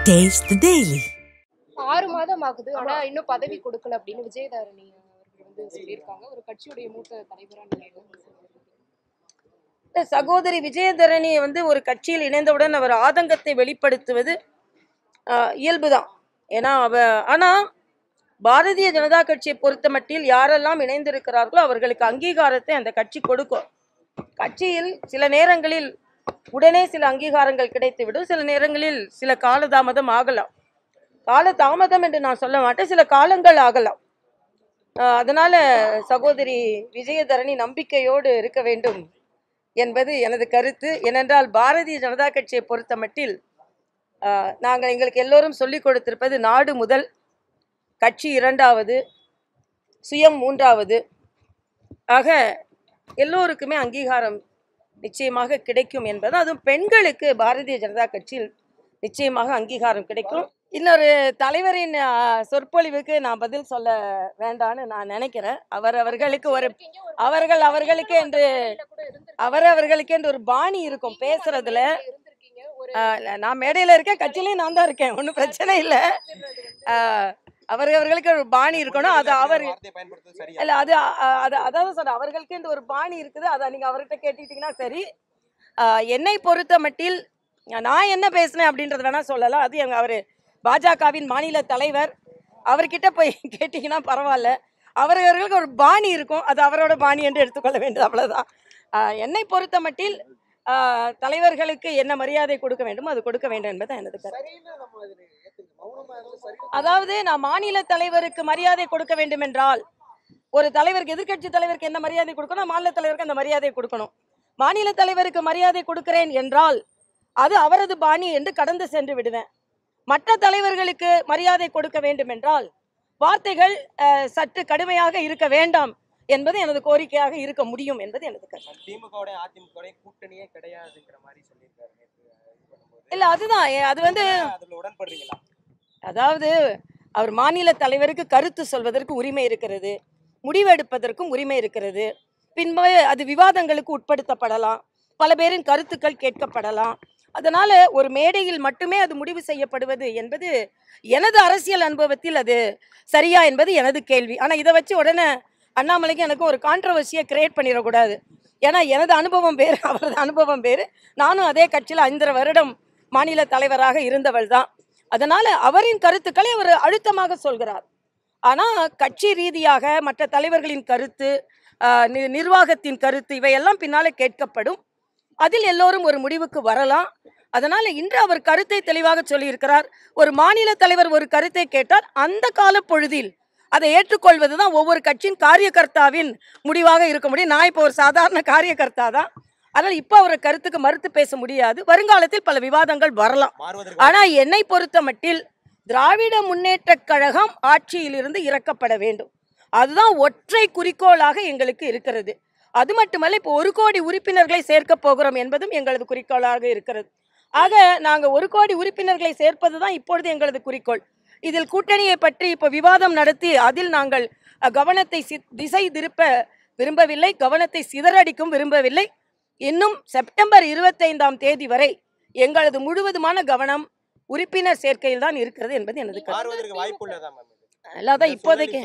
Taste the Daily. 6 மாதம் ஆகுது. ஆனா இன்னும் பதவி கொடுக்கல அப்படின்னு விஜயதாரணி அவர்கள் சொல்லியிருக்காங்க. ஒரு கட்சியுடைய மூத்த தலைவரா நீங்க சகோதரி விஜயதரணி ஒரு கட்சியில் இணைந்தவுடன் அவர் ஆதங்கத்தை வெளிப்படுத்துவது இயல்புதான். ஏன்னா ஆனா பாரதிய ஜனதா கட்சியை பொறுத்த மட்டில் யாரெல்லாம் இணைந்திருக்கிறார்களோ அவர்களுக்கு அங்கீகாரத்தை அந்த கட்சி கொடுக்கும். கட்சியில் சில நேரங்களில் உடனே சில அங்கீகாரங்கள் கிடைத்துவிடும், சில நேரங்களில் சில காலதாமதம் ஆகலாம். காலதாமதம் என்று நான் சொல்ல மாட்டேன், சில காலங்கள் ஆகலாம். அதனால சகோதரி விஜயதரணி நம்பிக்கையோடு இருக்க வேண்டும் என்பது எனது கருத்து. ஏனென்றால் பாரதிய ஜனதா கட்சியை பொறுத்த மட்டில் நாங்கள் எங்களுக்கு எல்லோரும் சொல்லிக் கொடுத்திருப்பது நாடு முதல், கட்சி இரண்டாவது, சுயம் மூன்றாவது. ஆக எல்லோருக்குமே அங்கீகாரம் நிச்சயமாக கிடைக்கும் என்பது, அதுவும் பெண்களுக்கு பாரதிய ஜனதா கட்சியில் நிச்சயமாக அங்கீகாரம் கிடைக்கும். இன்னொரு தலைவரின் சொற்பொழிவுக்கு நான் பதில் சொல்ல வேண்டான்னு நான் நினைக்கிறேன். அவர்களுக்கு ஒரு பாணி இருக்கும் பேசுறதுல. நான் மேடையில இருக்கேன், கட்சியிலையும் நான் தான் இருக்கேன், ஒன்றும் பிரச்சனை இல்லை. அவர்களுக்கு ஒரு பாணி இருக்கணும். அது அவர் இல்ல, அது அதாவது சொல்ற அவர்களுக்கு ஒரு பாணி இருக்குது. அதை நீங்க அவர்கிட்ட கேட்டுக்கிட்டீங்கன்னா சரி. என்னை பொறுத்த மட்டில் நான் என்ன பேசினேன் அப்படின்றது வேணா சொல்லலாம். அது அவரு பாஜகவின் மாநில தலைவர், அவர்கிட்ட போய் கேட்டீங்கன்னா பரவாயில்ல. அவர்களுக்கு ஒரு பாணி இருக்கும், அது அவரோட பாணி என்று எடுத்துக்கொள்ள வேண்டும், அவ்வளவுதான். என்னை பொறுத்த மட்டில் தலைவர்களுக்கு என்ன மரியாதை கொடுக்க வேண்டுமோ அது கொடுக்க வேண்டும் என்பது எனது கருத்து. அதாவது நான் மாநில தலைவருக்கு மரியாதை கொடுக்க வேண்டும் என்றால், ஒரு தலைவருக்கு, எதிர்கட்சி தலைவருக்கு என்ன மரியாதை கொடுக்கணும், மாநில தலைவருக்கு அந்த மரியாதை கொடுக்கணும். மாநில தலைவருக்கு மரியாதை கொடுக்கிறேன் என்றால் அது அவரது பாணி என்று கடந்து சென்று விடுவேன். மற்ற தலைவர்களுக்கு மரியாதை கொடுக்க வேண்டும் என்றால் வார்த்தைகள் சற்று கடுமையாக இருக்க வேண்டாம் என்பது எனது கோரிக்கையாக இருக்க முடியும் என்பது எனது கருத்து. திமுக அதிமுக கூட்டணியே கிடையாதுங்கிற மாதிரி சொல்லியிருக்காரு. இல்ல, அதுதான் அது உடன்படுறீங்களா? அதாவது அவர் மாநில தலைவருக்கு கருத்து சொல்வதற்கு உரிமை இருக்கிறது, முடிவெடுப்பதற்கும் உரிமை இருக்கிறது. பின்பு அது விவாதங்களுக்கு உட்படுத்தப்படலாம், பல பேரின் கருத்துக்கள் கேட்கப்படலாம். அதனால ஒரு மேடையில் மட்டுமே அது முடிவு செய்யப்படுவது என்பது எனது அரசியல் அனுபவத்தில் அது சரியா என்பது எனது கேள்வி. ஆனால் இதை வச்சு உடனே அண்ணாமலைக்கு எனக்கும் ஒரு கான்ட்ரவர்சியை கிரியேட் பண்ணிடக்கூடாது. ஏன்னா எனது அனுபவம் வேறு, அவரது அனுபவம் வேறு. நானும் அதே கட்சியில் 5 வருடம் மாநில தலைவராக இருந்தவள் தான். அதனால அவரின் கருத்துக்களை அவர் அழுத்தமாக சொல்கிறார். ஆனால் கட்சி ரீதியாக மற்ற தலைவர்களின் கருத்து, நிர்வாகத்தின் கருத்து, இவையெல்லாம் பின்னாலே கேட்கப்படும். அதில் எல்லோரும் ஒரு முடிவுக்கு வரலாம். அதனால இன்று அவர் கருத்தை தெளிவாக சொல்லியிருக்கிறார். ஒரு மாநில தலைவர் ஒரு கருத்தை கேட்டால் அந்த கால பொழுதில் அதை ஏற்றுக்கொள்வதுதான் ஒவ்வொரு கட்சியின் காரியகர்த்தாவின் முடிவாக இருக்க முடியும். நான் இப்போ ஒரு சாதாரண காரியகர்த்தா தான், அதனால் இப்போ அவர் கருத்துக்கு மறுத்து பேச முடியாது. வருங்காலத்தில் பல விவாதங்கள் வரலாம். ஆனால் என்னை பொறுத்த மட்டில் திராவிட முன்னேற்ற கழகம் ஆட்சியிலிருந்து இறக்கப்பட வேண்டும், அதுதான் ஒற்றை குறிக்கோளாக எங்களுக்கு இருக்கிறது. அது மட்டுமல்ல, இப்போ 1 கோடி உறுப்பினர்களை சேர்க்க போகிறோம் என்பதும் எங்களது குறிக்கோளாக இருக்கிறது. ஆக நாங்கள் 1 கோடி உறுப்பினர்களை சேர்ப்பது தான் இப்பொழுது எங்களது குறிக்கோள். இதில் கூட்டணியை பற்றி இப்போ விவாதம் நடத்தி அதில் நாங்கள் கவனத்தை திசை திருப்ப விரும்பவில்லை, கவனத்தை சிதறடிக்கும் விரும்பவில்லை. இன்னும் செப்டம்பர் 25ஆம் தேதி வரை எங்களது முழுவதுமான கவனம் உறுப்பினர் சேர்க்கையில் தான் இருக்கிறது என்பது எனது கருத்து. அல்லாதான் இப்போதைக்கு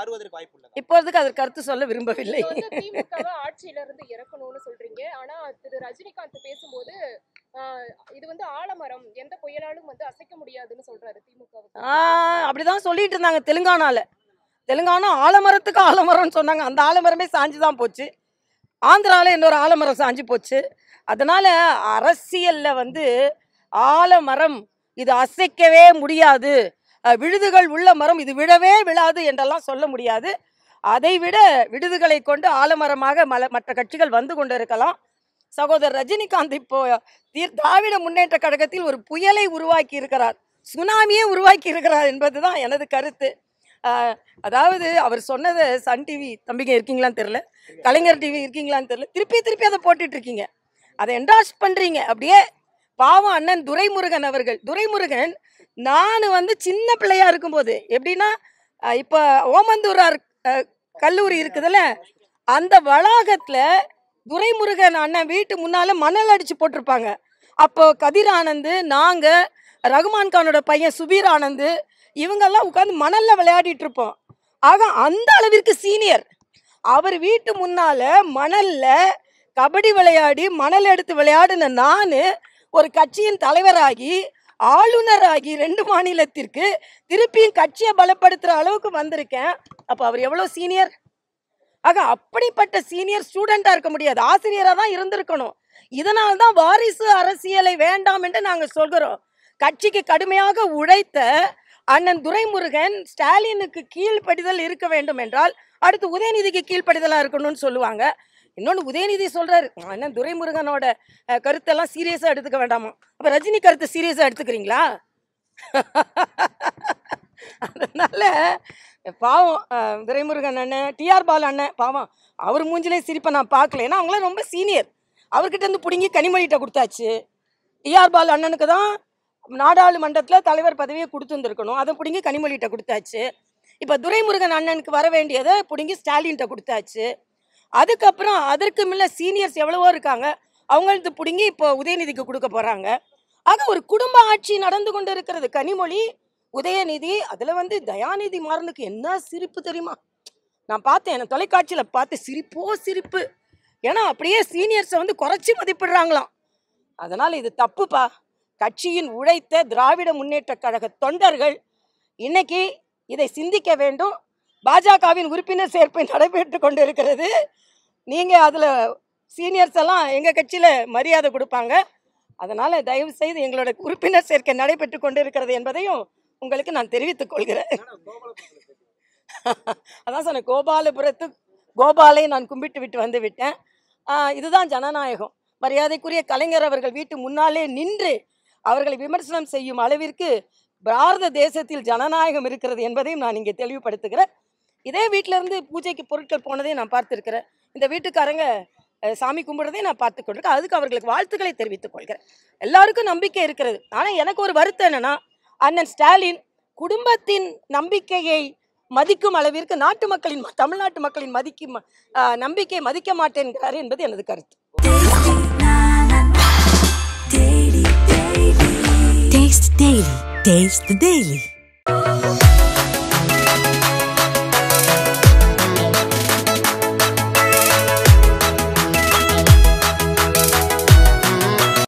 அதற்கு கருத்து சொல்ல விரும்பவில்லை. ஆட்சியிலிருந்து இறக்கணும்னு சொல்றீங்க. ஆனா திரு ரஜினிகாந்த் பேசும்போது இது ஆலமரம், எந்த புயலாலும் அசைக்க முடியாதுன்னு சொல்றாரு திமுக. அப்படிதான் சொல்லிட்டு இருந்தாங்க தெலுங்கானா ஆலமரத்துக்கு ஆலமரம்னு சொன்னாங்க. அந்த ஆலமரமே சாஞ்சுதான் போச்சு. ஆந்திராவில் இன்னொரு ஆலமரம் சாஞ்சு போச்சு. அதனால அரசியல்ல ஆலமரம் இது அசைக்கவே முடியாது, விழுதுகள் உள்ள மரம் இது விழவே விழாது என்றெல்லாம் சொல்ல முடியாது. அதை விட விடுதுகளை கொண்டு ஆலமரமாக மற்ற கட்சிகள் வந்து கொண்டு இருக்கலாம். சகோதரர் ரஜினிகாந்த் இப்போ திராவிட முன்னேற்ற கழகத்தில் ஒரு புயலை உருவாக்கி இருக்கிறார், சுனாமியே உருவாக்கி இருக்கிறார் என்பதுதான் எனது கருத்து. அதாவது அவர் சொன்னதை சன் டிவி தம்பிங்க இருக்கீங்களான்னு தெரியல, கலைஞர் டிவி இருக்கீங்களான்னு தெரியல, திருப்பி அதை போட்டுட்டு இருக்கீங்க, அதை என்டார்ஸ் பண்றீங்க. அப்படியே பாவம் அண்ணன் துரைமுருகன் அவர்கள். துரைமுருகன் நான் சின்ன பிள்ளையா இருக்கும்போது எப்படின்னா, இப்போ ஓமந்தூரார் கல்லூரி இருக்குதுல்ல, அந்த வளாகத்துல துரைமுருகன் அண்ணன் வீட்டு முன்னால மணல் அடிச்சு போட்டிருப்பாங்க. அப்போ கதிர் ஆனந்த், நாங்க ரகுமான் கானோட பையன் சுபீர் ஆனந்த் இவங்கெல்லாம் உட்காந்து மணல்ல விளையாடிட்டு இருப்போம். ஆக அந்த அளவிற்கு சீனியர். அவர் வீட்டு முன்னால மணல்ல கபடி விளையாடி மணல் எடுத்து விளையாடின நான் ஒரு கட்சியின் தலைவராகி ஆளுநராகி 2 மாநிலத்திற்கு திருப்பியும் கட்சியை பலப்படுத்துற அளவுக்கு வந்திருக்கேன். அப்ப அவர் எவ்வளவு சீனியர்? ஆக அப்படிப்பட்ட சீனியர் ஸ்டூடெண்டா இருக்க முடியாது, ஆசிரியரா தான் இருந்திருக்கணும். இதனால்தான் வாரிசு அரசியலை வேண்டாம் என்று நாங்க சொல்கிறோம். கட்சிக்கு கடுமையாக உழைத்த அண்ணன் துரைமுருகன் ஸ்டாலினுக்கு கீழ்ப்படிதல் இருக்க வேண்டும் என்றால் அடுத்து உதயநிதிக்கு கீழ்ப்படிதலா இருக்கணும்னு சொல்லுவாங்க. இன்னொன்று உதயநிதி சொல்றாரு, அண்ணன் துரைமுருகனோட கருத்தெல்லாம் சீரியஸா எடுத்துக்க வேண்டாமா. அப்ப ரஜினி கருத்தை சீரியஸா எடுத்துக்கிறீங்களா? அதனால பாவம் துரைமுருகன் அண்ணன், டிஆர் பாலு அண்ணன் பாவம், அவர் மூஞ்சிலே சிரிப்பை நான் பார்க்கல. ஏன்னா அவங்களாம் ரொம்ப சீனியர். அவர்கிட்ட இருந்து பிடுங்கி கனிமொழிகிட்ட கொடுத்தாச்சு. டிஆர் பாலு அண்ணனுக்கு தான் நாடாளுமன்றத்தில் தலைவர் பதவியை கொடுத்துருந்துருக்கணும், அதை பிடுங்கி கனிமொழிகிட்ட கொடுத்தாச்சு. இப்போ துரைமுருகன் அண்ணனுக்கு வர வேண்டியதை பிடுங்கி ஸ்டாலின்கிட்ட கொடுத்தாச்சு. அதுக்கப்புறம் அதற்கு மேலே சீனியர்ஸ் எவ்வளவோ இருக்காங்க, அவங்களுக்கு பிடுங்கி இப்போ உதயநிதிக்கு கொடுக்க போகிறாங்க. ஆக ஒரு குடும்ப ஆட்சி நடந்து கொண்டு இருக்கிறது. கனிமொழி, உதயநிதி, அதில் தயாநிதி மாறனுக்கு என்ன சிரிப்பு தெரியுமா? நான் பார்த்தேன், எனக்கு தொலைக்காட்சியில் பார்த்து சிரிப்போ சிரிப்பு. ஏன்னா அப்படியே சீனியர்ஸை குறைச்சி மதிப்பிடுறாங்களாம். அதனால் இது தப்புப்பா. கட்சியின் உழைத்த திராவிட முன்னேற்ற கழக தொண்டர்கள் இன்னைக்கு இதை சிந்திக்க வேண்டும். பாஜகவின் உறுப்பினர் சேர்ப்பை நடைபெற்று கொண்டு இருக்கிறது. நீங்கள் அதில் சீனியர்ஸ் எல்லாம் எங்கள் கட்சியில் மரியாதை கொடுப்பாங்க. அதனால் தயவு செய்து எங்களோட உறுப்பினர் சேர்க்கை நடைபெற்று கொண்டு இருக்கிறது என்பதையும் உங்களுக்கு நான் தெரிவித்துக் கொள்கிறேன். அதான் சொன்னேன், கோபாலபுரத்து கோபாலை நான் கும்பிட்டு விட்டு வந்து விட்டேன். இதுதான் ஜனநாயகம். மரியாதைக்குரிய கலைஞர் அவர்கள் வீட்டு முன்னாலே நின்று அவர்களை விமர்சனம் செய்யும் அளவிற்கு பாரத தேசத்தில் ஜனநாயகம் இருக்கிறது என்பதையும் நான் இங்கே தெளிவுபடுத்துகிறேன். இதே வீட்டிலேருந்து பூஜைக்கு பொருட்கள் போனதையும் நான் பார்த்துருக்கிறேன். இந்த வீட்டுக்காரங்க சாமி கும்பிடுறதையும் நான் பார்த்து கொண்டிருக்கேன். அதுக்கு அவர்களுக்கு வாழ்த்துக்களை தெரிவித்துக் கொள்கிறேன். எல்லாருக்கும் நம்பிக்கை இருக்கிறது. ஆனால் எனக்கு ஒரு வருத்தம் என்னன்னா, அண்ணன் ஸ்டாலின் குடும்பத்தின் நம்பிக்கையை மதிக்கும் அளவிற்கு நாட்டு மக்களின், தமிழ்நாட்டு மக்களின் நம்பிக்கையை மதிக்க மாட்டேன்கிறார் என்பது எனது கருத்து. Taste the Daily.